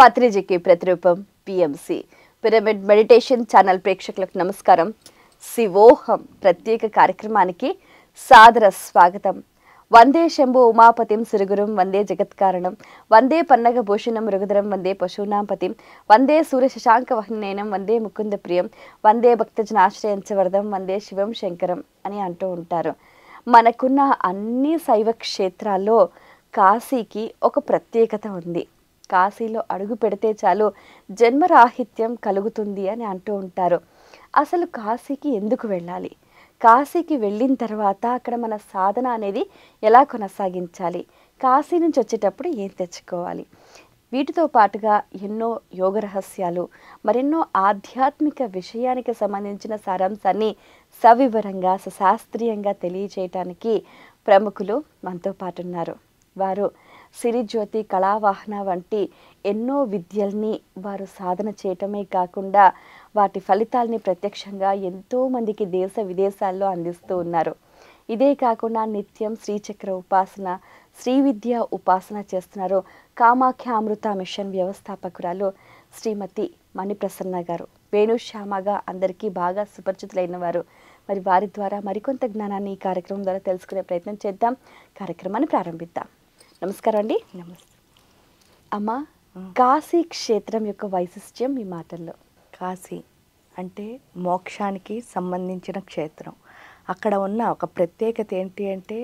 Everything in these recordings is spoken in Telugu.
పత్రిజకి ప్రతిరూపం పిఎంసి పిరమిడ్ మెడిటేషన్ ఛానల్ ప్రేక్షకులకు నమస్కారం. శివోహం ప్రత్యేక కార్యక్రమానికి సాదర స్వాగతం. వందే శంభు ఉమాపతిం సిరుగురం వందే జగత్కారణం వందే పన్నగ భూషణం మృగధరం వందే పశూనాంపతిం వందే సూర్య శశాంక వహ్నేనం వందే ముకుంద ప్రియం వందే భక్తజనాశ్రయంచ వరదం వందే శివం శంకరం అని అంటూ ఉంటారు. మనకున్న అన్ని శైవ క్షేత్రాల్లో కాశీకి ఒక ప్రత్యేకత ఉంది. కాశీలో అడుగు పెడితే చాలు జన్మరాహిత్యం కలుగుతుంది అని అంటూ ఉంటారు. అసలు కాశీకి ఎందుకు వెళ్ళాలి? కాశీకి వెళ్ళిన తర్వాత అక్కడ మన సాధన అనేది ఎలా కొనసాగించాలి? కాశీ నుంచి వచ్చేటప్పుడు ఏం తెచ్చుకోవాలి? వీటితో పాటుగా ఎన్నో యోగ రహస్యాలు, మరెన్నో ఆధ్యాత్మిక విషయానికి సంబంధించిన సారాంశాన్ని సవివరంగా సుశాస్త్రీయంగా తెలియచేయటానికి ప్రముఖులు మనతో పాటు ఉన్నారు. వారు సిరిజ్యోతి కళావాహన వంటి ఎన్నో విద్యల్ని వారు సాధన చేయటమే కాకుండా వాటి ఫలితాలని ప్రత్యక్షంగా ఎంతోమందికి దేశ విదేశాల్లో అందిస్తూ ఉన్నారు. ఇదే కాకుండా నిత్యం శ్రీచక్ర ఉపాసన, శ్రీ విద్య ఉపాసన చేస్తున్నారు. కామాఖ్యామృత మిషన్ వ్యవస్థాపకురాలు శ్రీమతి మణిప్రసన్న గారు, వేణుశ్యామగా అందరికీ బాగా సుపరిచితులైన వారు. మరి వారి ద్వారా మరికొంత జ్ఞానాన్ని ఈ కార్యక్రమం ద్వారా తెలుసుకునే ప్రయత్నం చేద్దాం. కార్యక్రమాన్ని ప్రారంభిద్దాం. నమస్కారం అండి. నమస్తే అమ్మ, కాశీ క్షేత్రం యొక్క వైశిష్ట్యం మీ మాటల్లో. కాశీ అంటే మోక్షానికి సంబంధించిన క్షేత్రం. అక్కడ ఉన్న ఒక ప్రత్యేకత ఏంటి అంటే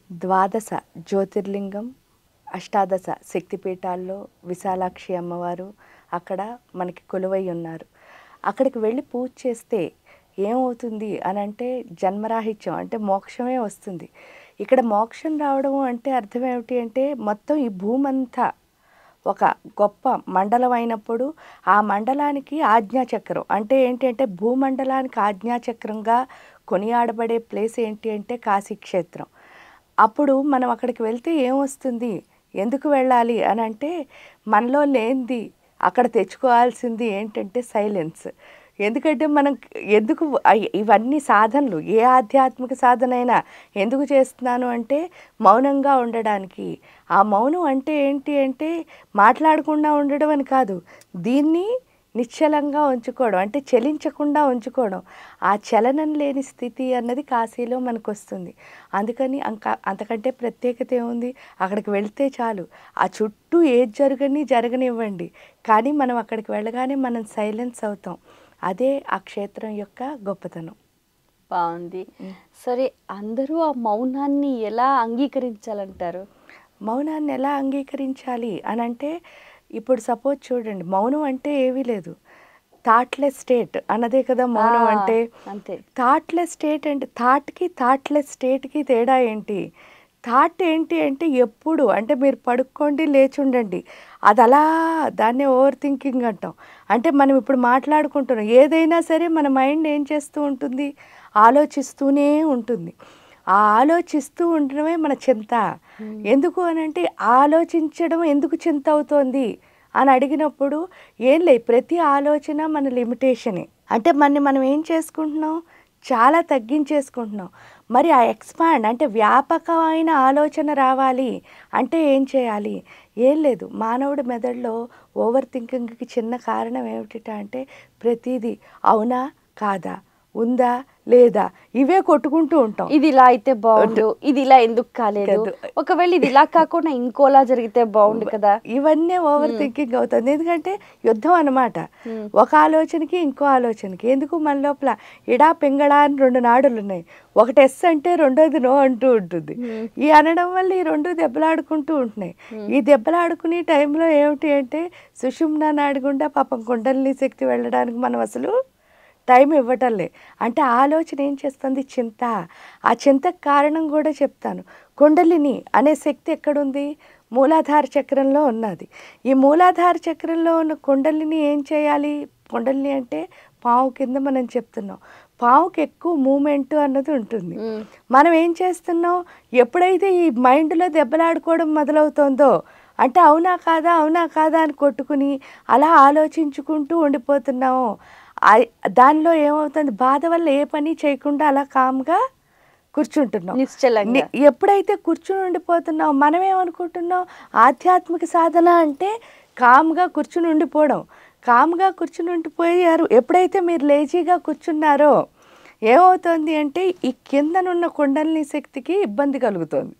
12 జ్యోతిర్లింగం, 18 శక్తిపీఠాల్లో విశాలాక్షి అమ్మవారు అక్కడ మనకి కొలువై ఉన్నారు. అక్కడికి వెళ్ళి పూజ చేస్తే ఏమవుతుంది అని అంటే జన్మరాహిత్యం అంటే మోక్షమే వస్తుంది. ఇక్కడ మోక్షం రావడం అంటే అర్థం ఏమిటి అంటే మొత్తం ఈ భూమంతా ఒక గొప్ప మండలం అయినప్పుడు ఆ మండలానికి ఆజ్ఞాచక్రం అంటే ఏంటి అంటే భూమండలానికి ఆజ్ఞాచక్రంగా కొనియాడబడే ప్లేస్ ఏంటి అంటే కాశీక్షేత్రం. అప్పుడు మనం అక్కడికి వెళ్తే ఏమొస్తుంది, ఎందుకు వెళ్ళాలి అని అంటే మనలో లేనిది అక్కడ తెచ్చుకోవాల్సింది ఏంటంటే సైలెన్స్. ఎందుకంటే మనం ఎందుకు ఇవన్నీ సాధనలు, ఏ ఆధ్యాత్మిక సాధన అయినా ఎందుకు చేస్తున్నాను అంటే మౌనంగా ఉండడానికి. ఆ మౌనం అంటే ఏంటి అంటే మాట్లాడకుండా ఉండడం అని కాదు, దీన్ని నిశ్చలంగా ఉంచుకోవడం అంటే చలించకుండా ఉంచుకోవడం. ఆ చలనం లేని స్థితి అన్నది కాశీలో మనకు వస్తుంది. అందుకని అంతకంటే ప్రత్యేకత ఏముంది, అక్కడికి వెళ్తే చాలు ఆ చుట్టూ ఏది జరగనివ్వండి, కానీ మనం అక్కడికి వెళ్ళగానే మనం సైలెన్స్ అవుతాం. అదే ఆ క్షేత్రం యొక్క గొప్పతనం. బాగుంది. సరే, అందరూ ఆ మౌనాన్ని ఎలా అంగీకరించాలంటారు? మౌనాన్ని ఎలా అంగీకరించాలి అని అంటే ఇప్పుడు సపోజ్ చూడండి, మౌనం అంటే ఏమీ లేదు, థాట్లెస్ స్టేట్ అన్నదే కదా మౌనం అంటే. అంతే. థాట్లెస్ స్టేట్ అంటే థాట్లెస్ స్టేట్కి తేడా ఏంటి? థాట్ ఏంటి అంటే ఎప్పుడు అంటే మీరు పడుకోండి లేచి ఉండండి, అది అలా దాన్నే ఓవర్ థింకింగ్ అంటాం. అంటే మనం ఇప్పుడు మాట్లాడుకుంటున్నాం, ఏదైనా సరే మన మైండ్ ఏం చేస్తూ ఉంటుంది, ఆలోచిస్తూనే ఉంటుంది. ఆ ఆలోచిస్తూ ఉండడమే మన చింత. ఎందుకు అని అంటే ఆలోచించడం ఎందుకు చింత అవుతోంది అని అడిగినప్పుడు ఏం లేదు, ప్రతి ఆలోచన మన లిమిటేషనే. అంటే మనం ఏం చేసుకుంటున్నాం, చాలా తగ్గించేసుకుంటున్నాం. మరి ఆ ఎక్స్పాండ్ అంటే వ్యాపకమైన ఆలోచన రావాలి అంటే ఏం చేయాలి? ఏం లేదు, మానవుడి మెదడులో ఓవర్ థింకింగ్కి చిన్న కారణం ఏమిటి అంటే ప్రతిదీ అవునా కాదా, ఉందా లేదా, ఇవే కొట్టుకుంటూ ఉంటాం. ఇది ఇలా అయితే బాగుండు, ఇది ఇలా ఎందుకు కాలేదు, ఒకవేళ ఇది ఇలా కాకుండా ఇంకోలా జరిగితే బాగుండు కదా, ఇవన్నీ ఓవర్ థింకింగ్ అవుతుంది. ఎందుకంటే యుద్ధం అన్నమాట, ఒక ఆలోచనకి ఇంకో ఆలోచనకి. ఎందుకు మన లోపల ఇడా పింగళ అని 2 నాడులు ఉన్నాయి, ఒకటి ఎస్ అంటే రెండోది నో అంటూ ఉంటుంది. ఈ అనడం వల్ల ఈ 2 దెబ్బలాడుకుంటూ ఉంటున్నాయి. ఈ దెబ్బలాడుకునే టైంలో ఏమిటి అంటే సుషుమ్నా నాడి గుండా పాపం కుండలిని శక్తి వెళ్ళడానికి మనం అసలు టైం ఇవ్వటంలే. అంటే ఆలోచన ఏం చేస్తుంది, చింత. ఆ చింతకు కారణం కూడా చెప్తాను. కుండలిని అనే శక్తి ఎక్కడుంది, మూలాధార చక్రంలో ఉన్నది. ఈ మూలాధార చక్రంలో ఉన్న కుండలిని ఏం చేయాలి, కుండలిని అంటే పావు కింద మనం చెప్తున్నాం. పావుకి ఎక్కువ మూమెంట్ అన్నది ఉంటుంది. మనం ఏం చేస్తున్నాం, ఎప్పుడైతే ఈ మైండ్లో దెబ్బలాడుకోవడం మొదలవుతుందో అంటే అవునా కాదా అని కొట్టుకుని అలా ఆలోచించుకుంటూ ఉండిపోతున్నాము. దానిలో ఏమవుతుంది, బాధ వల్ల ఏ పని చేయకుండా అలా కామ్గా కూర్చుంటున్నాం. ఎప్పుడైతే కూర్చుని ఉండిపోతున్నాం, మనం ఏమనుకుంటున్నాం, ఆధ్యాత్మిక సాధన అంటే కామ్గా కూర్చుని ఉండిపోవడం. కామ్గా కూర్చుని ఉండిపోయారు. ఎప్పుడైతే మీరు లేజీగా కూర్చున్నారో ఏమవుతుంది అంటే ఈ కిందనున్న కుండలిని శక్తికి ఇబ్బంది కలుగుతుంది.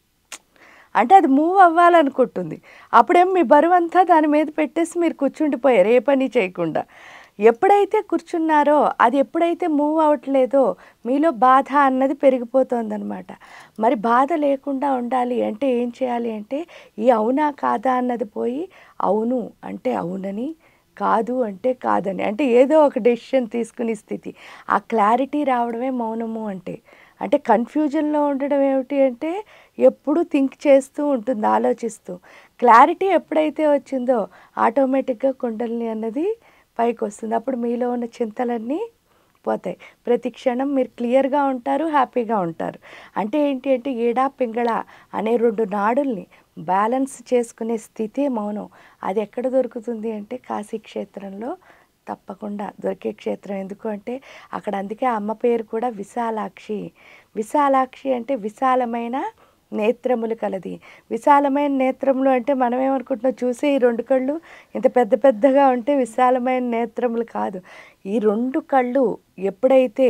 అంటే అది మూవ్ అవ్వాలనుకుంటుంది. అప్పుడేమో మీ బరువంతా దాని మీద పెట్టేసి మీరు కూర్చుండిపోయారు ఏ పని చేయకుండా. ఎప్పుడైతే కూర్చున్నారో అది ఎప్పుడైతే మూవ్ అవ్వట్లేదో మీలో బాధ అన్నది పెరిగిపోతుందన్నమాట. మరి బాధ లేకుండా ఉండాలి అంటే ఏం చేయాలి అంటే ఈ అవునా కాదా అన్నది పోయి అవును అంటే అవునని, కాదు అంటే కాదని, అంటే ఏదో ఒక డెసిషన్ తీసుకునే స్థితి. ఆ క్లారిటీ రావడమే మౌనము అంటే. అంటే కన్ఫ్యూజన్లో ఉండడం ఏమిటి అంటే ఎప్పుడు థింక్ చేస్తూ ఉంటుంది, ఆలోచిస్తూ. క్లారిటీ ఎప్పుడైతే వచ్చిందో ఆటోమేటిక్గా కుండలిని అన్నది పైకి వస్తుంది. అప్పుడు మీలో ఉన్న చింతలన్నీ పోతాయి. ప్రతి క్షణం మీరు క్లియర్గా ఉంటారు, హ్యాపీగా ఉంటారు. అంటే ఏంటి అంటే ఈడా పింగళ అనే 2 నాడుల్ని బ్యాలెన్స్ చేసుకునే స్థితే మౌనం. అది ఎక్కడ దొరుకుతుంది అంటే కాశీ క్షేత్రంలో తప్పకుండా దొరికే క్షేత్రం. ఎందుకు అంటే అక్కడ అందుకే అమ్మ పేరు కూడా విశాలాక్షి. విశాలాక్షి అంటే విశాలమైన నేత్రములు కలది. విశాలమైన నేత్రములు అంటే మనం ఏమనుకుంటున్నాం, చూసే ఈ 2 కళ్ళు ఇంత పెద్ద పెద్దగా ఉంటే విశాలమైన నేత్రములు కాదు. ఈ 2 కళ్ళు ఎప్పుడైతే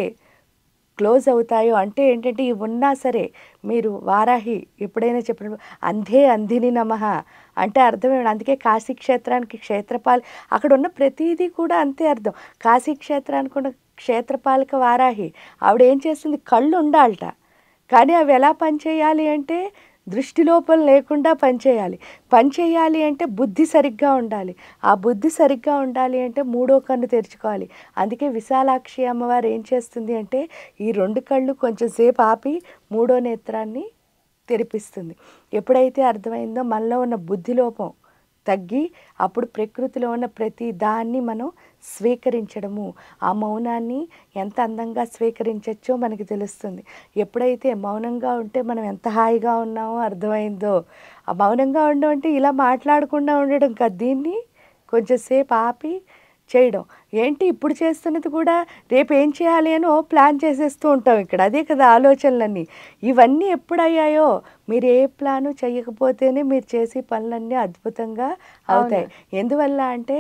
క్లోజ్ అవుతాయో అంటే ఏంటంటే ఇవి ఉన్నా సరే మీరు వారాహి ఎప్పుడైనా చెప్పినప్పుడు అంధే అంధిని నమః అంటే అర్థమేమిటి? అందుకే కాశీ క్షేత్రానికి క్షేత్రపాలి అక్కడ ఉన్న ప్రతిదీ కూడా అంతే అర్థం. కాశీ క్షేత్రానికి ఉన్న క్షేత్రపాలిక వారాహి ఆవిడ ఏం చేస్తుంది, కళ్ళు ఉండాలట. కానీ అవి ఎలా పనిచేయాలి అంటే దృష్టి లోపం లేకుండా పనిచేయాలి. పనిచేయాలి అంటే బుద్ధి సరిగ్గా ఉండాలి. ఆ బుద్ధి సరిగ్గా ఉండాలి అంటే 3వ కన్ను తెరుచుకోవాలి. అందుకే విశాలాక్షి అమ్మవారు ఏం చేస్తుంది అంటే ఈ 2 కళ్ళు కొంచెం సేపు ఆపి 3వ నేత్రాన్ని తెరిపిస్తుంది. ఎప్పుడైతే అర్థమైందో మనలో ఉన్న బుద్ధి లోపం తగ్గి అప్పుడు ప్రకృతిలో ఉన్న ప్రతి దాన్ని మనం స్వీకరించడము, ఆ మౌనాన్ని ఎంత అందంగా స్వీకరించవచ్చో మనకి తెలుస్తుంది. ఎప్పుడైతే మౌనంగా ఉంటే మనం ఎంత హాయిగా ఉన్నామో అర్థమైందో, ఆ మౌనంగా ఉండడం అంటే ఇలా మాట్లాడకుండా ఉండడం కాదు, దీన్ని కొంచెం సేపు ఆపి చేయడం. ఏంటి ఇప్పుడు చేస్తున్నది కూడా రేపు ఏం చేయాలి అని ప్లాన్ చేసేస్తూ ఉంటాం ఇక్కడ. అదే కదా ఆలోచనలన్నీ. ఇవన్నీ ఎప్పుడయ్యాయో మీరు ఏ ప్లాను చేయకపోతేనే మీరు చేసే పనులన్నీ అద్భుతంగా అవుతాయి. ఎందువల్ల అంటే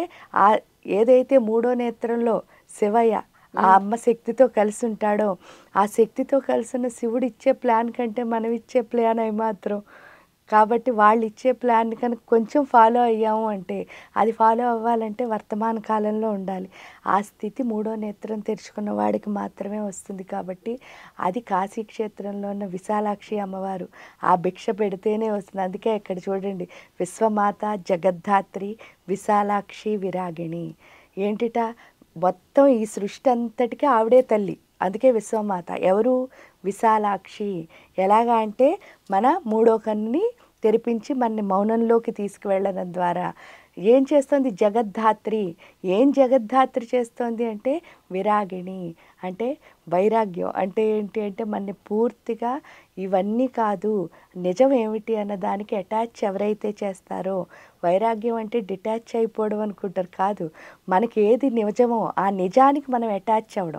ఏదైతే 3వ నేత్రంలో శివయ్య ఆ అమ్మ శక్తితో కలిసి ఉంటాడో ఆ శక్తితో కలిసిన శివుడు ఇచ్చే ప్లాన్ కంటే మనం ఇచ్చే ప్లాన్ ఏమాత్రం. కాబట్టి వాళ్ళు ఇచ్చే ప్లాన్ కనుక కొంచెం ఫాలో అయ్యాము అంటే అది ఫాలో అవ్వాలంటే వర్తమాన కాలంలో ఉండాలి. ఆ స్థితి 3వ నేత్రం తెరుచుకున్న వాడికి మాత్రమే వస్తుంది. కాబట్టి అది కాశీ క్షేత్రంలో ఉన్న విశాలాక్షి అమ్మవారు ఆ భిక్ష పెడితేనే వస్తుంది. అందుకే ఇక్కడ చూడండి, విశ్వమాత జగద్ధాత్రి విశాలాక్షి విరాగిణి. ఏంటిట మొత్తం ఈ సృష్టి అంతటికీ ఆవిడే తల్లి. అందుకే విశ్వమాత. ఎవరు? విశాలాక్షి. ఎలాగా అంటే మన 3వ కన్నుని తెరిపించి మనని మౌనంలోకి తీసుకువెళ్ళడం ద్వారా ఏం చేస్తుంది? జగద్ధాత్రి. ఏం జగద్ధాత్రి చేస్తుంది అంటే విరాగిణి అంటే వైరాగ్యం. అంటే ఏంటి అంటే మనని పూర్తిగా ఇవన్నీ కాదు నిజం ఏమిటి అన్న దానికి అటాచ్ ఎవరైతే చేస్తారో, వైరాగ్యం అంటే డిటాచ్ అయిపోవడం అనుకుంటారు, కాదు. మనకి ఏది నిజమో ఆ నిజానికి మనం అటాచ్ అవ్వడం.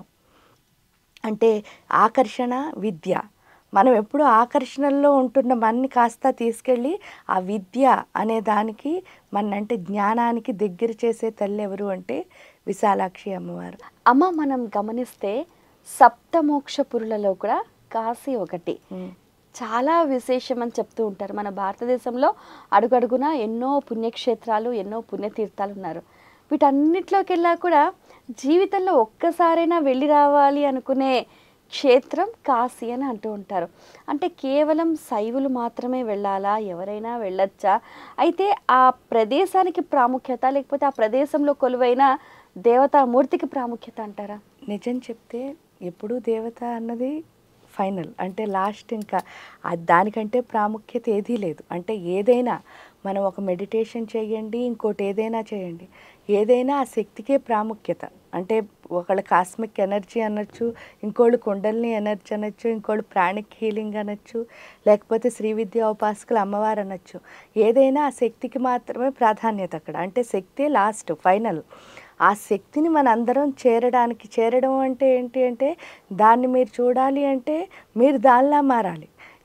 అంటే ఆకర్షణ విద్య. మనం ఎప్పుడు ఆకర్షణలో ఉంటున్న మనని కాస్త తీసుకెళ్ళి ఆ విద్య అనే దానికి అంటే జ్ఞానానికి దగ్గర చేసే తల్లి ఎవరు అంటే విశాలాక్షి అమ్మవారు. అమ్మ మనం గమనిస్తే సప్తమోక్షపురులలో కూడా కాశీ ఒకటి. చాలా విశేషం అని చెప్తూ ఉంటారు. మన భారతదేశంలో అడుగడుగునా ఎన్నో పుణ్యక్షేత్రాలు, ఎన్నో పుణ్యతీర్థాలు ఉన్నారు. వీటన్నిటిలోకి వెళ్ళా కూడా జీవితంలో ఒక్కసారైనా వెళ్ళి రావాలి అనుకునే క్షేత్రం కాశీ అని అంటూ ఉంటారు. అంటే కేవలం శైవులు మాత్రమే వెళ్ళాలా, ఎవరైనా వెళ్ళొచ్చా? అయితే ఆ ప్రదేశానికి ప్రాముఖ్యత, లేకపోతే ఆ ప్రదేశంలో కొలువైన దేవతామూర్తికి ప్రాముఖ్యత అంటారా? నిజం చెప్తే ఎప్పుడూ దేవత అన్నది ఫైనల్, అంటే లాస్ట్. ఇంకా దానికంటే ప్రాముఖ్యత ఏదీ లేదు. అంటే ఏదైనా మనం ఒక మెడిటేషన్ చేయండి, ఇంకోటి ఏదైనా చేయండి, ఏదైనా ఆ శక్తికే ప్రాముఖ్యత. అంటే ఒకళ్ళు కాస్మిక్ ఎనర్జీ అనొచ్చు, ఇంకోళ్ళు కుండలిని ఎనర్జీ అనొచ్చు, ఇంకోళ్ళు ప్రాణిక్ హీలింగ్ అనొచ్చు, లేకపోతే శ్రీ విద్యా ఉపాసకులు అమ్మవారు అనొచ్చు. ఏదైనా ఆ శక్తికి మాత్రమే ప్రాధాన్యత అక్కడ. అంటే శక్తే లాస్ట్, ఫైనల్. ఆ శక్తిని మన అందరం చేరడం అంటే ఏంటి అంటే దాన్ని మీరు చూడాలి అంటే మీరు దానిలా మారాలి.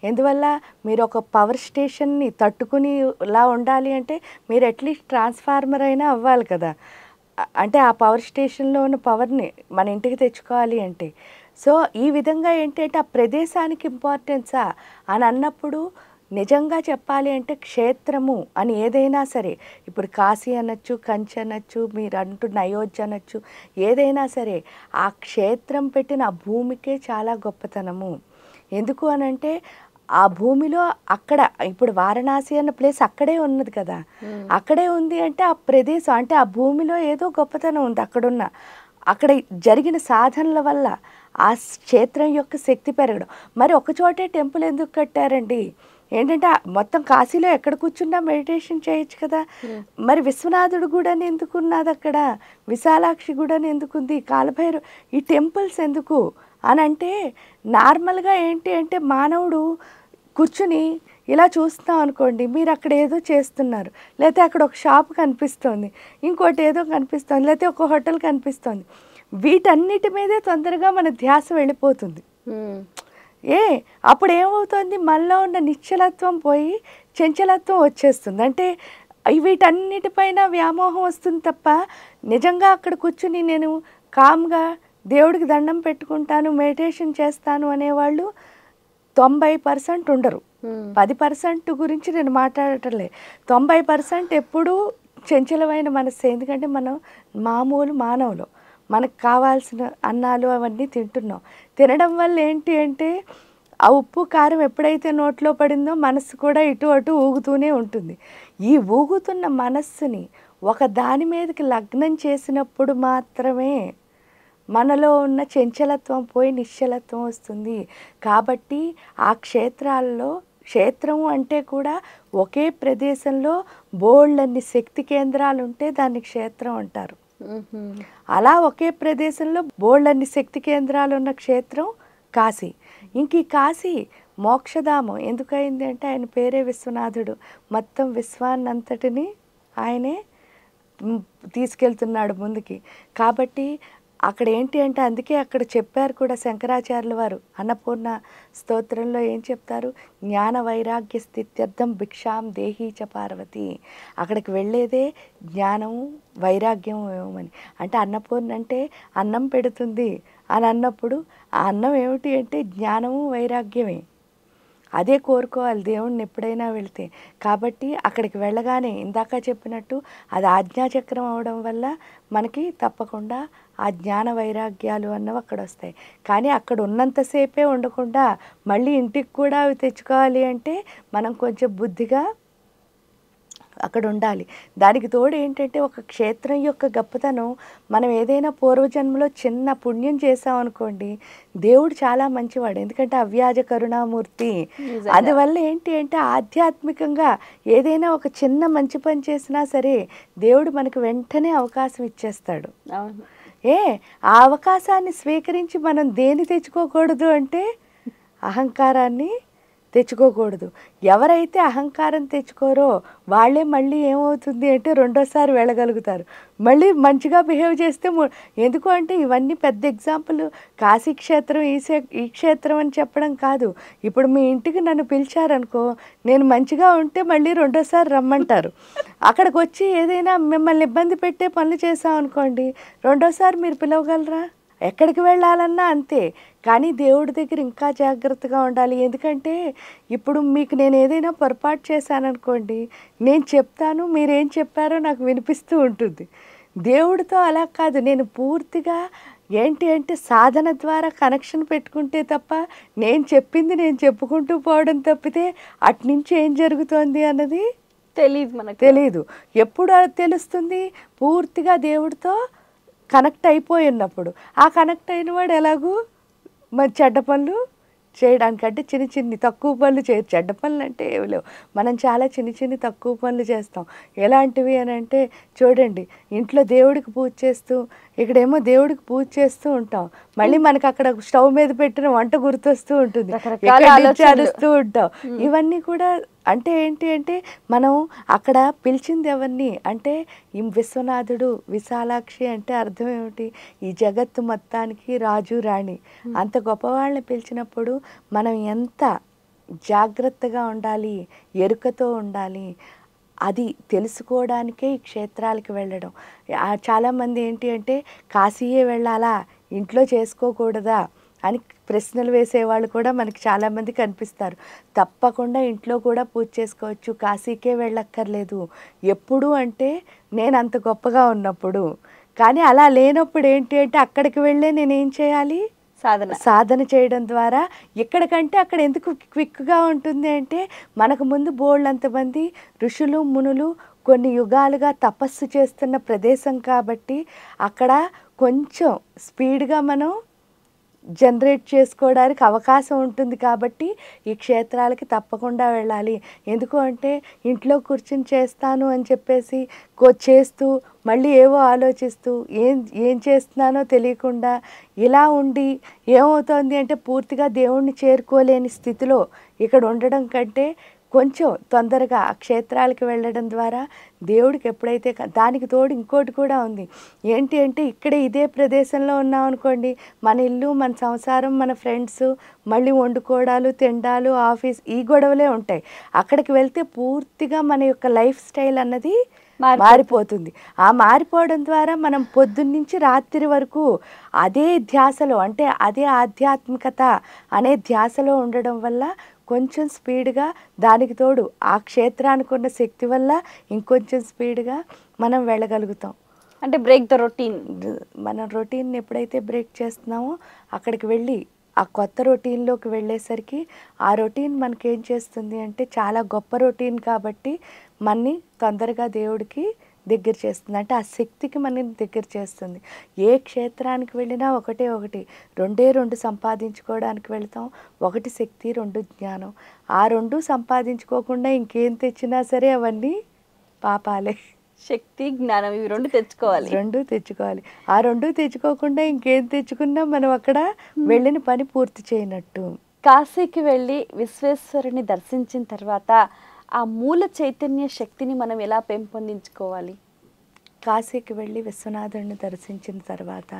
ఎందువల్ల మీరు ఒక పవర్ స్టేషన్ని తట్టుకునిలా ఉండాలి అంటే మీరు అట్లీస్ట్ ట్రాన్స్ఫార్మర్ అయినా అవ్వాలి కదా. అంటే ఆ పవర్ స్టేషన్లో ఉన్న పవర్ని మన ఇంటికి తెచ్చుకోవాలి అంటే. సో ఈ విధంగా ఏంటంటే ఆ ప్రదేశానికి ఇంపార్టెన్సా అని అన్నప్పుడు నిజంగా చెప్పాలి అంటే క్షేత్రము అని ఏదైనా సరే, ఇప్పుడు కాశీ అనొచ్చు, కంచి అనొచ్చు, మీరు అంటున్న అయోధ్య అనొచ్చు, ఏదైనా సరే ఆ క్షేత్రం పెట్టిన ఆ భూమికే చాలా గొప్పతనము. ఎందుకు అనంటే ఆ భూమిలో అక్కడ ఇప్పుడు వారణాసి అన్న ప్లేస్ అక్కడే ఉన్నది కదా, అక్కడే ఉంది అంటే ఆ ప్రదేశం అంటే ఆ భూమిలో ఏదో గొప్పతనం ఉంది. అక్కడ జరిగిన సాధనల వల్ల ఆ క్షేత్రం యొక్క శక్తి పెరగడం. మరి ఒకచోటే టెంపుల్ ఎందుకు కట్టారండి? ఏంటంటే మొత్తం కాశీలో ఎక్కడ కూర్చున్నా మెడిటేషన్ చేయొచ్చు కదా. మరి విశ్వనాథుడు గుడని ఎందుకు ఉన్నది అక్కడ, విశాలాక్షి గుడని ఎందుకుంది, కాలభైరు, ఈ టెంపుల్స్ ఎందుకు అని అంటే నార్మల్గా ఏంటి అంటే మానవుడు కూర్చుని ఇలా చూస్తాం అనుకోండి, మీరు అక్కడ ఏదో చేస్తున్నారు, లేకపోతే అక్కడ ఒక షాప్ కనిపిస్తోంది, ఇంకోటి ఏదో కనిపిస్తుంది, లేకపోతే ఒక హోటల్ కనిపిస్తుంది, వీటన్నిటి మీదే తొందరగా మన ధ్యాస వెళ్ళిపోతుంది. అప్పుడు ఏమవుతుంది, మనలో ఉన్న నిశ్చలత్వం పోయి చంచలత్వం వచ్చేస్తుంది. అంటే వీటన్నిటిపైన వ్యామోహం వస్తుంది తప్ప నిజంగా అక్కడ కూర్చుని నేను కామ్గా దేవుడికి దండం పెట్టుకుంటాను, మెడిటేషన్ చేస్తాను అనేవాళ్ళు 90% ఉండరు. 10% గురించి నేను మాట్లాడటంలే. 90% ఎప్పుడూ చంచలమైన మనస్సు. ఎందుకంటే మనం మామూలు మానవులు, మనకు కావాల్సిన అన్నాలు అవన్నీ తినడం వల్ల ఏంటి అంటే ఆ ఉప్పు కారం ఎప్పుడైతే నోట్లో పడిందో మనస్సు కూడా ఇటు అటు ఊగుతూనే ఉంటుంది. ఈ ఊగుతున్న మనస్సుని ఒక దాని మీదకి లగ్నం చేసినప్పుడు మాత్రమే మనలో ఉన్న చంచలత్వం పోయి నిశ్చలత్వం వస్తుంది. కాబట్టి ఆ క్షేత్రము అంటే కూడా ఒకే ప్రదేశంలో బోల్డన్ని శక్తి కేంద్రాలు ఉంటే దాన్ని క్షేత్రం అంటారు. అలా ఒకే ప్రదేశంలో బోల్డన్ని శక్తి కేంద్రాలు ఉన్న క్షేత్రం కాశీ. ఇంక ఈ కాశీ మోక్షధామం ఎందుకయింది అంటే ఆయన పేరే విశ్వనాథుడు. మొత్తం విశ్వాన్నంతటిని ఆయనే తీసుకెళ్తున్నాడు ముందుకి. కాబట్టి అక్కడ ఏంటి అంటే అందుకే అక్కడ చెప్పారు కూడా శంకరాచార్యుల వారు అన్నపూర్ణ స్తోత్రంలో ఏం చెప్తారు, జ్ఞాన వైరాగ్య స్థిత్యర్థం భిక్షాం దేహీ చ పార్వతి. అక్కడికి వెళ్ళేదే జ్ఞానము వైరాగ్యం ఏమని. అంటే అన్నపూర్ణ అంటే అన్నం పెడుతుంది అని అన్నప్పుడు ఆ అన్నం ఏమిటి అంటే జ్ఞానము వైరాగ్యమే. అదే కోరుకోవాలి దేవుణ్ణి ఎప్పుడైనా వెళితే. కాబట్టి అక్కడికి వెళ్ళగానే ఇందాక చెప్పినట్టు అది ఆజ్ఞాచక్రం అవడం వల్ల మనకి తప్పకుండా ఆ జ్ఞాన వైరాగ్యాలు అన్నవి అక్కడ వస్తాయి. కానీ అక్కడ ఉన్నంతసేపే ఉండకుండా మళ్ళీ ఇంటికి కూడా అవి తెచ్చుకోవాలి అంటే మనం కొంచెం బుద్ధిగా అక్కడ ఉండాలి. దానికి తోడు ఏంటంటే ఒక క్షేత్రం యొక్క గొప్పతనం, మనం ఏదైనా పూర్వజన్మలో చిన్న పుణ్యం చేసామనుకోండి, దేవుడు చాలా మంచివాడు. ఎందుకంటే అవ్యాజ కరుణామూర్తి. అందువల్ల ఏంటి అంటే ఆధ్యాత్మికంగా ఏదైనా ఒక చిన్న మంచి పని చేసినా సరే దేవుడు మనకు వెంటనే అవకాశం ఇచ్చేస్తాడు. ఆ అవకాశాన్ని స్వీకరించి మనం దేని తెచ్చుకోకూడదు అంటే అహంకారాన్ని తెచ్చుకోకూడదు. ఎవరైతే అహంకారం తెచ్చుకోరో వాళ్ళే మళ్ళీ ఏమవుతుంది అంటే రెండోసారి వెళ్ళగలుగుతారు. మళ్ళీ మంచిగా బిహేవ్ చేస్తే ఎందుకు అంటే ఇవన్నీ పెద్ద ఎగ్జాంపుల్. కాశీ క్షేత్రం ఈ క్షేత్రం అని చెప్పడం కాదు. ఇప్పుడు మీ ఇంటికి నన్ను పిలిచారనుకో, నేను మంచిగా ఉంటే మళ్ళీ రెండోసారి రమ్మంటారు. అక్కడికి వచ్చి ఏదైనా మిమ్మల్ని ఇబ్బంది పెట్టే పనులు చేసామనుకోండి, రెండోసారి మీరు పిలవగలరా? ఎక్కడికి వెళ్ళాలన్నా అంతే. కానీ దేవుడి దగ్గర ఇంకా జాగ్రత్తగా ఉండాలి. ఎందుకంటే ఇప్పుడు మీకు నేను ఏదైనా పొరపాటు చేశాననుకోండి, నేను చెప్తాను, మీరేం చెప్పారో నాకు వినిపిస్తూ ఉంటుంది. దేవుడితో అలా కాదు. నేను పూర్తిగా ఏంటి అంటే సాధన ద్వారా కనెక్షన్ పెట్టుకుంటే తప్ప నేను చెప్పింది నేను చెప్పుకుంటూ పోవడం తప్పితే అట్నుంచి ఏం జరుగుతోంది అన్నది తెలీదు. ఎప్పుడు తెలుస్తుంది? పూర్తిగా దేవుడితో కనెక్ట్ అయిపోయి ఉన్నప్పుడు. ఆ కనెక్ట్ అయిన వాడు ఎలాగూ మరి చెడ్డ పనులు చేయడానికంటే చిన్ని తక్కువ పనులు చేయరు. చెడ్డ పనులు అంటే ఏమి లేవు. మనం చాలా చిన్ని తక్కువ పనులు చేస్తాం. ఎలాంటివి అని అంటే చూడండి, ఇంట్లో దేవుడికి పూజ చేస్తూ ఇక్కడేమో దేవుడికి పూజ చేస్తూ ఉంటాం, మళ్ళీ మనకు అక్కడ స్టవ్ మీద పెట్టిన వంట గుర్తొస్తూ ఉంటుంది, అరుస్తూ ఉంటాం. ఇవన్నీ కూడా అంటే ఏంటి అంటే మనం అక్కడ పిలిచింది ఎవరిని అంటే ఈ విశ్వనాథుడు, విశాలాక్షి అంటే అర్థం ఏమిటి? ఈ జగత్తు మొత్తానికి రాజు రాణి. అంత గొప్పవాళ్ళని పిలిచినప్పుడు మనం ఎంత జాగ్రత్తగా ఉండాలి, ఎరుకతో ఉండాలి. అది తెలుసుకోవడానికే ఈ క్షేత్రాలకు వెళ్ళడం. చాలామంది ఏంటి అంటే కాశీయే వెళ్ళాలా, ఇంట్లో చేసుకోకూడదా అని ప్రశ్నలు వేసేవాళ్ళు కూడా మనకి చాలామంది కనిపిస్తారు. తప్పకుండా ఇంట్లో కూడా పూజ చేసుకోవచ్చు, కాశీకే వెళ్ళక్కర్లేదు. ఎప్పుడు అంటే నేను అంత గొప్పగా ఉన్నప్పుడు. కానీ అలా లేనప్పుడు ఏంటి అంటే అక్కడికి వెళ్ళే నేనేం చేయాలి, సాధన చేయడం ద్వారా. ఎక్కడికంటే అక్కడ ఎందుకు క్విక్గా ఉంటుంది అంటే మనకు ముందు బోళ్ళంతమంది ఋషులు మునులు కొన్ని యుగాలుగా తపస్సు చేస్తున్న ప్రదేశం కాబట్టి అక్కడ కొంచెం స్పీడ్గా మనం జనరేట్ చేసుకోవడానికి అవకాశం ఉంటుంది. కాబట్టి ఈ క్షేత్రాలకి తప్పకుండా వెళ్ళాలి. ఎందుకు అంటే ఇంట్లో కూర్చుని చేస్తాను అని చెప్పేసి చేస్తూ మళ్ళీ ఏవో ఆలోచిస్తూ ఏం చేస్తున్నానో తెలియకుండా ఇలా ఉండి ఏమవుతోంది అంటే పూర్తిగా దేవుణ్ణి చేరుకోలేని స్థితిలో ఇక్కడ ఉండడం కంటే కొంచెం తొందరగా ఆ క్షేత్రాలకు వెళ్ళడం ద్వారా దేవుడికి ఎప్పుడైతే దానికి తోడు ఇంకోటి కూడా ఉంది. ఏంటి అంటే ఇక్కడే ఇదే ప్రదేశంలో ఉన్నాం అనుకోండి, మన ఇల్లు, మన సంసారం, మన ఫ్రెండ్స్, మళ్ళీ వండుకోవడాలు, తిండాలు, ఆఫీస్, ఈ గొడవలే ఉంటాయి. అక్కడికి వెళ్తే పూర్తిగా మన యొక్క లైఫ్ స్టైల్ అన్నది మారిపోతుంది. ఆ మారిపోవడం ద్వారా మనం పొద్దున్నుంచి రాత్రి వరకు అదే ధ్యాసలో, అంటే అదే ఆధ్యాత్మికత అనే ధ్యాసలో ఉండడం వల్ల కొంచెం స్పీడ్గా, దానికి తోడు ఆ క్షేత్రానికి ఉన్న శక్తి వల్ల ఇంకొంచెం స్పీడ్గా మనం వెళ్ళగలుగుతాం. అంటే బ్రేక్ ద రొటీన్. మనం రొటీన్ ఎప్పుడైతే బ్రేక్ చేస్తున్నామో అక్కడికి వెళ్ళి ఆ కొత్త రొటీన్లోకి వెళ్ళేసరికి ఆ రొటీన్ మనకేం చేస్తుంది అంటే చాలా గొప్ప రొటీన్ కాబట్టి మనని తొందరగా దేవుడికి దగ్గర చేస్తుంది. అంటే ఆ శక్తికి మనని దగ్గర చేస్తుంది. ఏ క్షేత్రానికి వెళ్ళినా రెండే రెండు సంపాదించుకోవడానికి వెళ్తాం. ఒకటి శక్తి, రెండు జ్ఞానం. ఆ రెండు సంపాదించుకోకుండా ఇంకేం తెచ్చినా సరే అవన్నీ పాపాలే. శక్తి, జ్ఞానం, ఇవి రెండు తెచ్చుకోవాలి. ఆ రెండు తెచ్చుకోకుండా ఇంకేం తెచ్చుకున్నా మనం అక్కడ వెళ్ళిన పని పూర్తి చేయనట్టు. కాశీకి వెళ్ళి విశ్వేశ్వరుని దర్శించిన తర్వాత ఆ మూల చైతన్య శక్తిని మనం ఎలా పెంపొందించుకోవాలి? కాశీకి వెళ్ళి విశ్వనాథుడిని దర్శించిన తర్వాత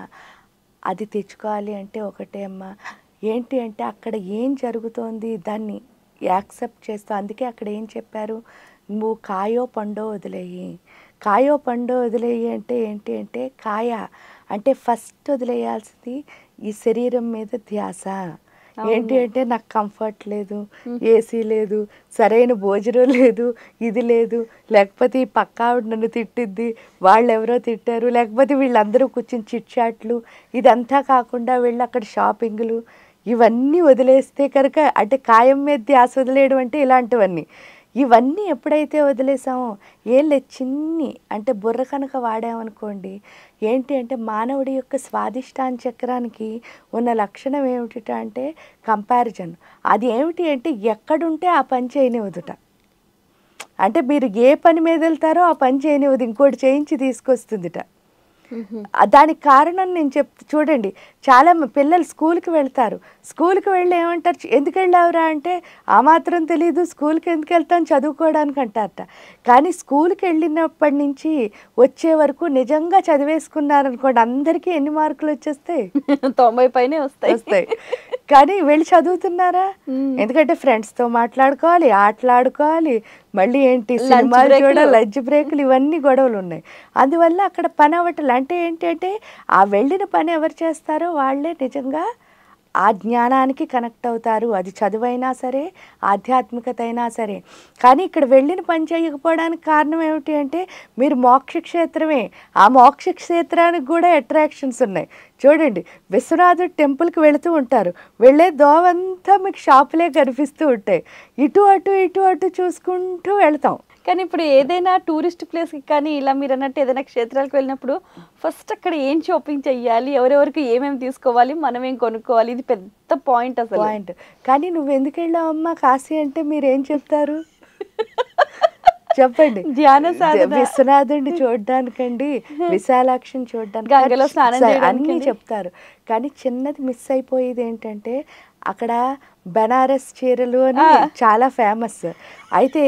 అది తెచ్చుకోవాలి అంటే ఒకటే అమ్మ, ఏంటి అంటే అక్కడ ఏం జరుగుతోంది దాన్ని యాక్సెప్ట్ చేస్తూ. అందుకే అక్కడ ఏం చెప్పారు, నువ్వు కాయో పండో వదిలేయి. కాయో పండో వదిలేయి అంటే ఏంటి అంటే కాయ అంటే ఫస్ట్ వదిలేయాల్సింది ఈ శరీరం మీద ధ్యాస. ఏంటి అంటే నాకు కంఫర్ట్ లేదు, ఏసీ లేదు, సరైన భోజనం లేదు, ఇది లేదు, లేకపోతే ఈ పక్క ఆవిడ నన్ను తిట్టిద్ది, వాళ్ళు ఎవరో తిట్టారు, లేకపోతే వీళ్ళందరూ కూర్చుని చిట్చాట్లు, ఇదంతా కాకుండా వెళ్ళి అక్కడ షాపింగ్లు, ఇవన్నీ వదిలేస్తే కనుక అంటే కాయం మీద ధ్యాస వదిలేయడం అంటే ఇలాంటివన్నీ. ఇవన్నీ ఎప్పుడైతే వదిలేసామో చిన్ని అంటే బుర్ర కనుక వాడామనుకోండి, ఏంటి అంటే మానవుడి యొక్క స్వాదిష్టాన చక్రానికి ఉన్న లక్షణం ఏమిటి అంటే కంపారిజన్. అది ఏమిటి అంటే ఎక్కడుంటే ఆ పని చేయనివ్వదుట. అంటే మీరు ఏ పని మీద వెళ్తారో ఆ పని చేయనివ్వదు, ఇంకోటి చేయించి తీసుకొస్తుందిట. దానికి కారణం నేను చూడండి, చాలా పిల్లలు స్కూల్కి వెళ్తారు, స్కూల్కి వెళ్ళి ఏమంటారు, ఎందుకు వెళ్ళావురా అంటే ఆ మాత్రం తెలీదు, స్కూల్కి ఎందుకు వెళ్తాను, చదువుకోవడానికి అంటారట. కానీ స్కూల్కి వెళ్ళినప్పటి నుంచి వచ్చే వరకు నిజంగా చదివేసుకున్నారనుకోండి, అందరికీ ఎన్ని మార్కులు వచ్చేస్తాయి? 90 పైనే వస్తాయి. కానీ వెళ్ళి చదువుతున్నారా? ఎందుకంటే ఫ్రెండ్స్తో మాట్లాడుకోవాలి, ఆటలాడుకోవాలి, మళ్ళీ ఏంటి సినిమాలు చూడాలి, లంచ్ బ్రేకులు, ఇవన్నీ గొడవలు ఉన్నాయి. అందువల్ల అక్కడ పని అవ్వట్లేదు. అంటే ఏంటి అంటే ఆ వెళ్ళిన పని ఎవరు చేస్తారో వాళ్ళే నిజంగా ఆ జ్ఞానానికి కనెక్ట్ అవుతారు. అది చదువైనా సరే, ఆధ్యాత్మికత అయినా సరే. కానీ ఇక్కడ వెళ్ళిన పని చేయకపోవడానికి కారణం ఏమిటి అంటే మీరు మోక్షక్షేత్రమే, ఆ మోక్షక్షేత్రానికి కూడా అట్రాక్షన్స్ ఉన్నాయి. చూడండి, విశ్వనాథుడు టెంపుల్కి వెళుతూ ఉంటారు, వెళ్ళే దోవంతా మీకు షాపులే కనిపిస్తూ ఉంటాయి, ఇటు అటు చూసుకుంటూ వెళ్తాం. కానీ ఇప్పుడు ఏదైనా టూరిస్ట్ ప్లేస్కి కానీ ఇలా మీరు అన్నట్టు ఏదైనా క్షేత్రాలకు వెళ్ళినప్పుడు ఫస్ట్ అక్కడ ఏం షాపింగ్ చెయ్యాలి, ఎవరెవరికి ఏమేమి తీసుకోవాలి, మనం ఏం కొనుక్కోవాలి, ఇది పెద్ద పాయింట్. అసలు పాయింట్. కానీ నువ్వు ఎందుకు వెళ్ళావమ్మా కాశీ అంటే మీరు ఏం చెప్తారు చెప్పండి? విశ్వనాథుడిని చూడడానికండి, విశాలాక్షిని చూడడానికి అన్నీ చెప్తారు. కానీ చిన్నది మిస్ అయిపోయేది ఏంటంటే అక్కడ బనారస్ చీరలు అని చాలా ఫేమస్. అయితే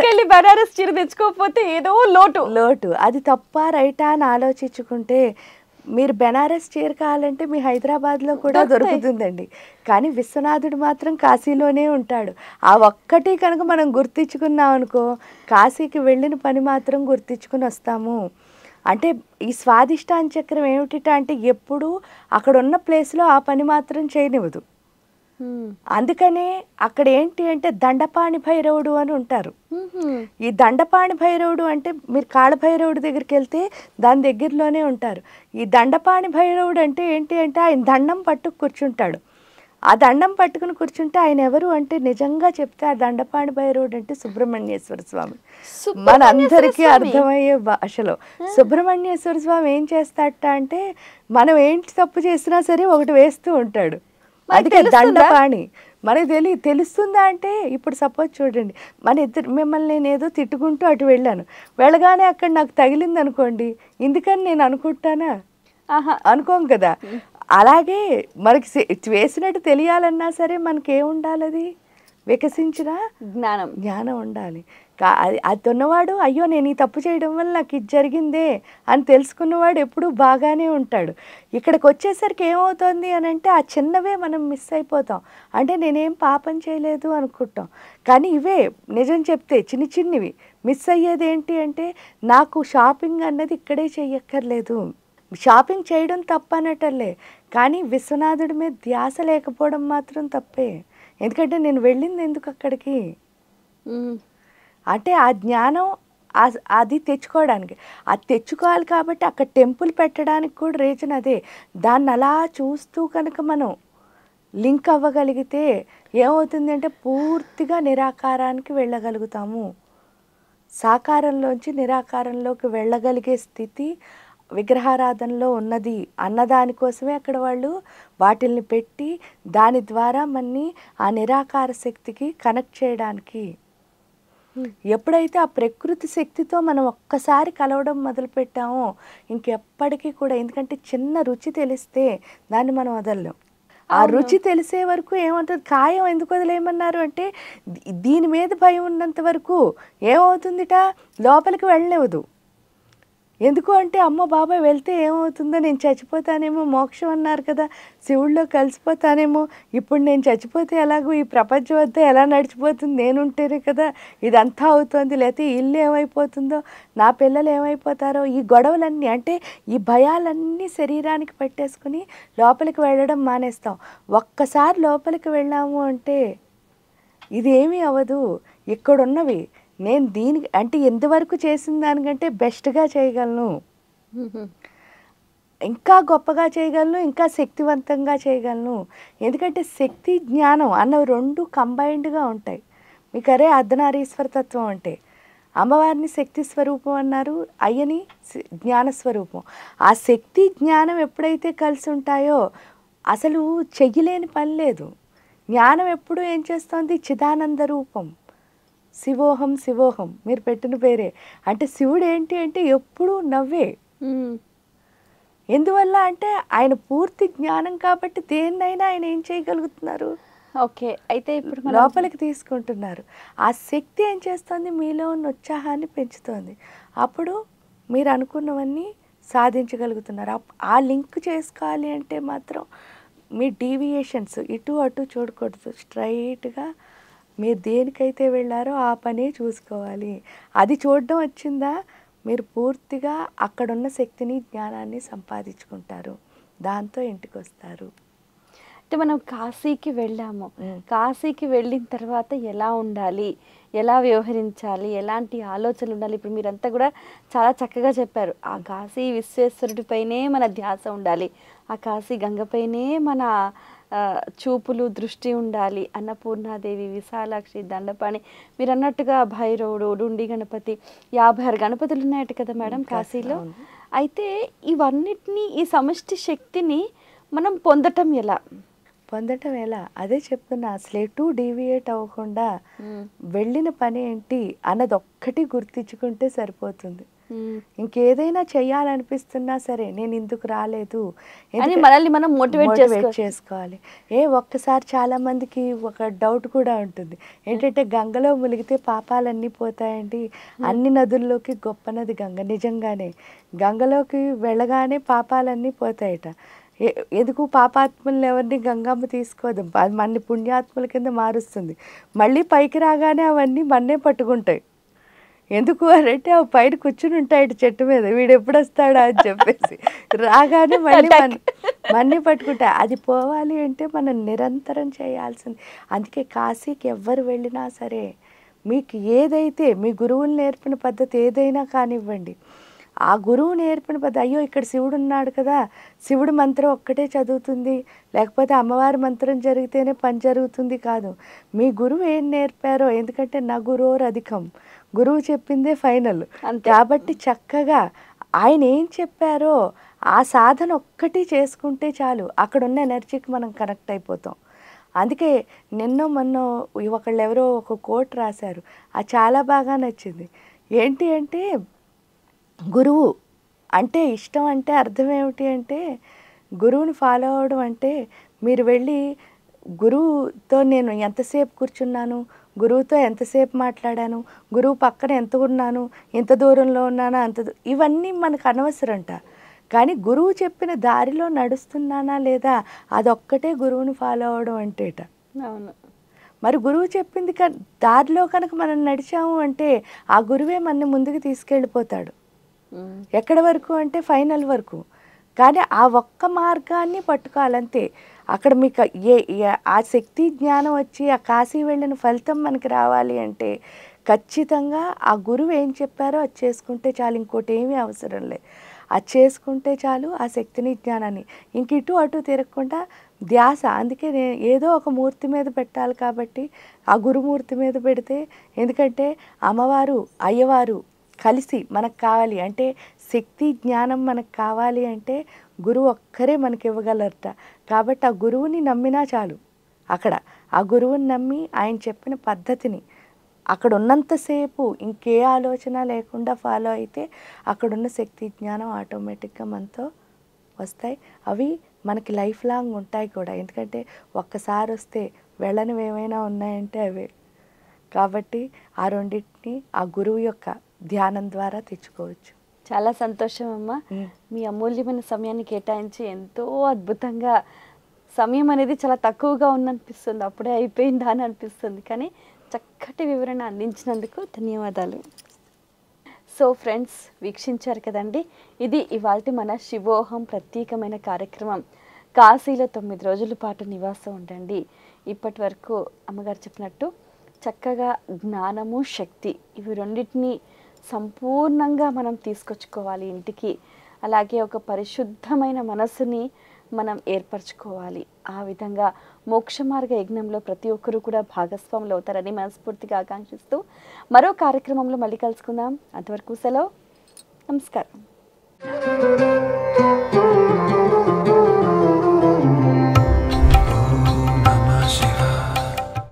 బనారస్ చీర తెచ్చుకోకపోతే ఏదో లోటు. అది తప్ప రైటా అని ఆలోచించుకుంటే మీరు బెనారస్ చీర కావాలంటే మీ హైదరాబాద్లో కూడా దొరుకుతుందండి. కానీ విశ్వనాథుడు మాత్రం కాశీలోనే ఉంటాడు. ఆ ఒక్కటి కనుక మనం గుర్తించుకున్నాం అనుకో, కాశీకి వెళ్ళిన పని మాత్రం గుర్తించుకుని వస్తాము. అంటే ఈ స్వాదిష్టాన చక్రం ఏమిటిట అంటే ఎప్పుడూ అక్కడ ఉన్న ప్లేస్లో ఆ పని మాత్రం చేయనివ్వదు. అందుకనే అక్కడ ఏంటి అంటే దండపాణి భైరవుడు అని ఉంటారు. ఈ దండపాణి భైరవుడు అంటే మీరు కాళభైరవుడి దగ్గరికి వెళ్తే దాని దగ్గరలోనే ఉంటారు. ఈ దండపాణి భైరవుడు అంటే ఏంటి అంటే ఆయన దండం పట్టుకు కూర్చుంటాడు. ఆ దండం పట్టుకుని కూర్చుంటే ఆయన ఎవరు అంటే నిజంగా చెప్తే ఆ దండపాణి భైరవుడు అంటే సుబ్రహ్మణ్యేశ్వర స్వామి. మనందరికీ అర్థమయ్యే భాషలో సుబ్రహ్మణ్యేశ్వర స్వామి ఏం చేస్తాడట అంటే మనం ఏంటి తప్పు చేసినా సరే ఒకటి వేస్తూ ఉంటాడు. అందుకే దండపాణి. మనకి తెలుస్తుందా అంటే ఇప్పుడు సపోజ్ చూడండి, మిమ్మల్ని నేను ఏదో తిట్టుకుంటూ అటు వెళ్ళాను, వెళ్ళగానే అక్కడ నాకు తగిలింది అనుకోండి, ఇందుకని నేను అనుకుంటానా? అనుకోం కదా. అలాగే మనకి వేసినట్టు తెలియాలన్నా సరే మనకేముండాలి? అది వికసించిన జ్ఞానం ఉండాలి. అది ఉన్నవాడు అయ్యో నేను ఈ తప్పు చేయడం వల్ల నాకు ఇది జరిగిందే అని తెలుసుకున్నవాడు ఎప్పుడూ బాగానే ఉంటాడు. ఇక్కడికి వచ్చేసరికి ఏమవుతుంది అని అంటే ఆ చిన్నవే మనం మిస్ అయిపోతాం. అంటే నేనేం పాపం చేయలేదు అనుకుంటాం. కానీ ఇవే నిజం చెప్తే చిన్నవి మిస్ అయ్యేది ఏంటి అంటే నాకు షాపింగ్ అన్నది ఇక్కడే చెయ్యక్కర్లేదు. షాపింగ్ చేయడం తప్పనటలే, కానీ విశ్వనాథుడి మీద ధ్యాస లేకపోవడం మాత్రం తప్పే. ఎందుకంటే నేను వెళ్ళింది ఎందుకు అక్కడికి అంటే ఆ జ్ఞానం అది తెచ్చుకోవడానికి, అది తెచ్చుకోవాలి కాబట్టి అక్కడ టెంపుల్ పెట్టడానికి కూడా రీజన్ అదే. దాన్ని అలా చూస్తూ కనుక మనం లింక్ అవ్వగలిగితే ఏమవుతుంది అంటే పూర్తిగా నిరాకారానికి వెళ్ళగలుగుతాము. సాకారంలోంచి నిరాకారంలోకి వెళ్ళగలిగే స్థితి విగ్రహారాధనలో ఉన్నది అన్నదానికోసమే అక్కడ వాళ్ళు వాటిల్ని పెట్టి దాని ద్వారా మన్ని ఆ నిరాకార శక్తికి కనెక్ట్ చేయడానికి. ఎప్పుడైతే ఆ ప్రకృతి శక్తితో మనం ఒక్కసారి కలవడం మొదలుపెట్టామో ఇంకెప్పటికీ కూడా, ఎందుకంటే చిన్న రుచి తెలిస్తే దాన్ని మనం వదలలేం. ఆ రుచి తెలిసే వరకు ఏమవుతుంది, కాయం ఎందుకు వదిలేయమన్నారు అంటే దీని మీద భయం ఉన్నంత వరకు ఏమవుతుందిట, లోపలికి వెళ్ళనివ్వదు. ఎందుకు అంటే అమ్మ బాబాయ్ వెళ్తే ఏమవుతుందో, నేను చచ్చిపోతానేమో, మోక్షం అన్నారు కదా, శివుడిలో కలిసిపోతానేమో, ఇప్పుడు నేను చచ్చిపోతే ఎలాగో ఈ ప్రపంచం వద్ద ఎలా నడిచిపోతుంది, నేనుంటేనే కదా ఇదంతా అవుతుంది, లేకపోతే ఇల్లు ఏమైపోతుందో, నా పిల్లలు ఏమైపోతారో, ఈ గొడవలన్నీ అంటే ఈ భయాలన్నీ శరీరానికి పెట్టేసుకుని లోపలికి వెళ్ళడం మానేస్తాం. ఒక్కసారి లోపలికి వెళ్ళాము అంటే ఇదేమీ అవ్వదు. ఇక్కడున్నవి నేను దీనికి అంటే ఎంతవరకు చేసిన దానికంటే బెస్ట్గా చేయగలను, ఇంకా గొప్పగా చేయగలను, ఇంకా శక్తివంతంగా చేయగలను. ఎందుకంటే శక్తి జ్ఞానం అన్నవి రెండు కంబైన్డ్గా ఉంటాయి. మీకు అరే అర్ధనారీశ్వర తత్వం అంటే అమ్మవారిని శక్తి స్వరూపం అన్నారు, అయ్యని జ్ఞానస్వరూపం. ఆ శక్తి జ్ఞానం ఎప్పుడైతే కలిసి ఉంటాయో అసలు చెయ్యలేని పని లేదు. జ్ఞానం ఎప్పుడు ఏం చేస్తుంది, చిదానంద రూపం, శివోహం శివోహం మీరు పెట్టిన పేరే. అంటే శివుడు ఏంటి అంటే ఎప్పుడూ నవ్వే. ఎందువల్ల అంటే ఆయన పూర్తి జ్ఞానం కాబట్టి దేన్నైనా ఆయన ఏం చేయగలుగుతున్నారు, ఓకే. అయితే ఇప్పుడు లోపలికి తీసుకుంటున్నారు. ఆ శక్తి ఏం చేస్తుంది, మీలో ఉన్న ఉత్సాహాన్ని పెంచుతుంది. అప్పుడు మీరు అనుకున్నవన్నీ సాధించగలుగుతున్నారు. ఆ లింక్ చేసుకోవాలి అంటే మాత్రం మీ డీవియేషన్స్ ఇటు అటు చూడకూడదు. స్ట్రైట్గా మీరు దేనికైతే వెళ్ళారో ఆ పనే చూసుకోవాలి. అది చూడడం వచ్చిందా మీరు పూర్తిగా అక్కడున్న శక్తిని జ్ఞానాన్ని సంపాదించుకుంటారు, దాంతో ఇంటికి వస్తారు. అంటే మనం కాశీకి వెళ్ళాము, కాశీకి వెళ్ళిన తర్వాత ఎలా ఉండాలి, ఎలా వ్యవహరించాలి, ఎలాంటి ఆలోచనలు ఉండాలి, ఇప్పుడు మీరంతా కూడా చాలా చక్కగా చెప్పారు. ఆ కాశీ విశ్వేశ్వరుడిపైనే మన ధ్యాస ఉండాలి, ఆ కాశీ గంగపైనే మన చూపులు దృష్టి ఉండాలి. అన్నపూర్ణాదేవి, విశాలాక్షి, దండపాణి, మీరు అన్నట్టుగా భైరవుడు, డుండి గణపతి, 56 గణపతులు ఉన్నాయట కదా మేడం కాశీలో. అయితే ఇవన్నిటినీ, ఈ సమష్టి శక్తిని మనం పొందటం ఎలా? అదే చెప్తున్నా. అసలు ఎటు డీవియేట్ అవ్వకుండా వెళ్ళిన పని ఏంటి అన్నది ఒక్కటి గుర్తించుకుంటే సరిపోతుంది. ఇంకేదైనా చెయ్యాలనిపిస్తున్నా సరే నేను ఇందుకు రాలేదు అని మనల్ని మనం మోటివేట్ చేసుకోవాలి. ఒక్కసారి చాలా మందికి ఒక డౌట్ కూడా ఉంటుంది ఏంటంటే గంగలో మునిగితే పాపాలన్నీ పోతాయండి, అన్ని నదుల్లోకి గొప్ప నది గంగ. నిజంగానే గంగలోకి వెళ్ళగానే పాపాలన్నీ పోతాయట. ఎందుకు పాపాత్ములను ఎవరిని గంగమ్మ తీసుకోదు, అది మన పుణ్యాత్ముల కింద మారుస్తుంది. మళ్ళీ పైకి రాగానే అవన్నీ మన్నే పట్టుకుంటాయి. ఎందుకు అంటే అవి పైన కూర్చుని ఉంటాయి చెట్టు మీద, వీడు ఎప్పుడు వస్తాడా అని చెప్పేసి రాగానే మళ్ళీ మన్నీ పట్టుకుంటాయి. అది పోవాలి అంటే మనం నిరంతరం చేయాల్సింది. అందుకే కాశీకి ఎవ్వరు వెళ్ళినా సరే మీకు ఏదైతే మీ గురువులు నేర్పిన పద్ధతి ఏదైనా కానివ్వండి, ఆ గురువు నేర్పిన పద్ధతి, అయ్యో ఇక్కడ శివుడు ఉన్నాడు కదా, శివుడు మంత్రం ఒక్కటే చదువుతుంది, లేకపోతే అమ్మవారి మంత్రం జరిగితేనే పని జరుగుతుంది కాదు. మీ గురువు ఏం నేర్పారో, ఎందుకంటే నా గురువురు అధికం, గురువు చెప్పిందే ఫైనల్. కాబట్టి చక్కగా ఆయన ఏం చెప్పారో ఆ సాధన ఒక్కటి చేసుకుంటే చాలు, అక్కడ ఉన్న ఎనర్జీకి మనం కనెక్ట్ అయిపోతాం. అందుకే మొన్న ఒకళ్ళు ఎవరో ఒక కోట్ రాశారు, అది చాలా బాగా నచ్చింది. ఏంటి అంటే గురువు అంటే ఇష్టం అంటే అర్థం ఏమిటి అంటే, గురువుని ఫాలో అవ్వడం అంటే మీరు వెళ్ళి గురువుతో నేను ఎంతసేపు కూర్చున్నాను, గురువుతో ఎంతసేపు మాట్లాడాను, గురువు పక్కన ఎంత ఉన్నాను, ఎంత దూరంలో ఉన్నానో ఇవన్నీ మనకు అనవసరంట. కానీ గురువు చెప్పిన దారిలో నడుస్తున్నానా లేదా, అదొక్కటే గురువుని ఫాలో అవ్వడం అంటేట. అవును. మరి గురువు చెప్పింది దారిలో కనుక మనం నడిచాము అంటే ఆ గురువే మనని ముందుకు తీసుకెళ్ళిపోతాడు. ఎక్కడి వరకు అంటే ఫైనల్ వరకు. కానీ ఆ ఒక్క మార్గాన్ని పట్టుకోవాలంతే. అక్కడ మీకు ఆ శక్తి జ్ఞానం వచ్చి ఆ కాశీ వెళ్ళిన ఫలితం మనకి రావాలి అంటే ఖచ్చితంగా ఆ గురువు ఏం చెప్పారో అది చేసుకుంటే చాలు, ఇంకోటి ఏమీ అవసరం లేదు. అది చేసుకుంటే చాలు ఆ శక్తిని జ్ఞానాన్ని. ఇంక ఇటు అటు తిరగకుండా ధ్యాస. అందుకే నేను ఏదో ఒక మూర్తి మీద పెట్టాలి కాబట్టి ఆ గురుమూర్తి మీద పెడితే, ఎందుకంటే అమ్మవారు అయ్యవారు కలిసి మనకు కావాలి అంటే, శక్తి జ్ఞానం మనకు కావాలి అంటే గురువు ఒక్కరే మనకి ఇవ్వగలరట. కాబట్టి ఆ గురువుని నమ్మినా చాలు. అక్కడ ఆ గురువుని నమ్మి ఆయన చెప్పిన పద్ధతిని అక్కడ ఉన్నంతసేపు ఇంకే ఆలోచన లేకుండా ఫాలో అయితే అక్కడున్న శక్తి జ్ఞానం ఆటోమేటిక్గా మనతో వస్తాయి. అవి మనకి లైఫ్ లాంగ్ ఉంటాయి కూడా. ఎందుకంటే ఒక్కసారి వస్తే వెళ్ళనివి ఏమైనా ఉన్నాయంటే అవే. కాబట్టి ఆ రెండింటిని ఆ గురువు యొక్క ధ్యానం ద్వారా తెచ్చుకోవచ్చు. చాలా సంతోషం అమ్మ. మీ అమూల్యమైన సమయాన్ని కేటాయించి ఎంతో అద్భుతంగా, సమయం అనేది చాలా తక్కువగా ఉందనిపిస్తుంది, అప్పుడే అయిపోయిందా అని అనిపిస్తుంది, కానీ చక్కటి వివరణ అందించినందుకు ధన్యవాదాలు. సో ఫ్రెండ్స్, వీక్షించారు కదండి, ఇది ఇవాల్టి మన శివోహం ప్రత్యేకమైన కార్యక్రమం. కాశీలో 9 రోజుల పాటు నివాసం ఉండండి. ఇప్పటి వరకు అమ్మగారు చెప్పినట్టు చక్కగా జ్ఞానము, శక్తి, ఇవి రెండింటినీ సంపూర్ణంగా మనం తీసుకొచ్చుకోవాలి ఇంటికి. అలాగే ఒక పరిశుద్ధమైన మనసుని మనం ఏర్పరచుకోవాలి. ఆ విధంగా మోక్ష మార్గ యజ్ఞంలో ప్రతి ఒక్కరూ కూడా భాగస్వాములు అవుతారని మనస్ఫూర్తిగా ఆకాంక్షిస్తూ మరో కార్యక్రమంలో మళ్ళీ కలుసుకుందాం. అంతవరకు సెలవు. నమస్కారం.